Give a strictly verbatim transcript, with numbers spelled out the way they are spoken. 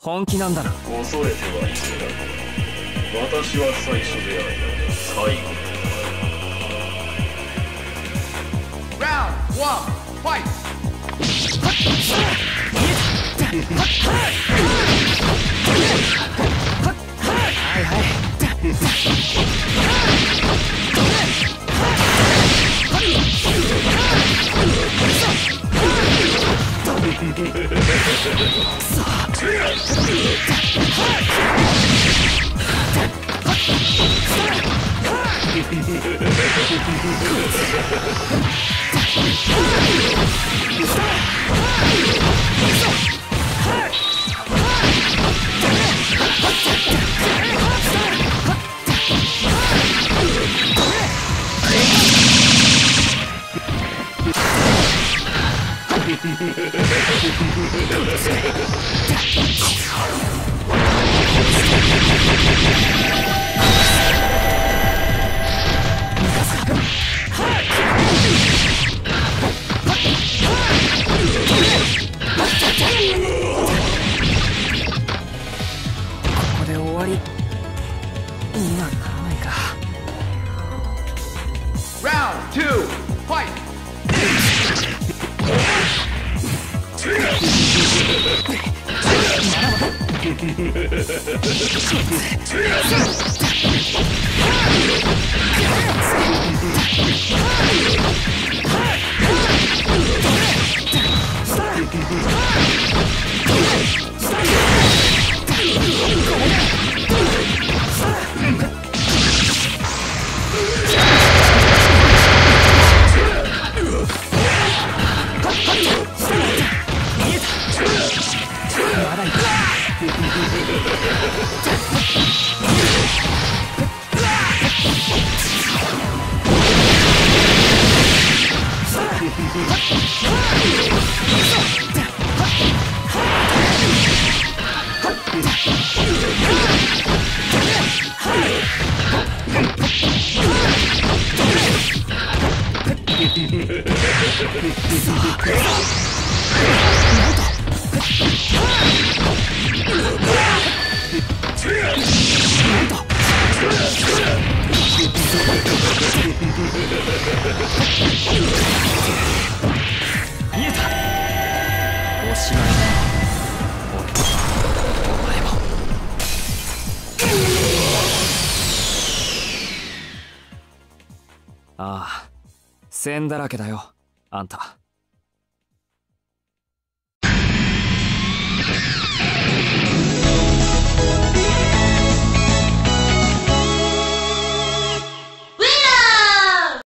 本気なんだな。 恐れてはいけない。私は最初であり最後。 Round one, fight! はいはい。ここで終わりにはならないか。 Round two, fight! 見えた。おしまいだ。お前も。ああ、線だらけだよ、あんた。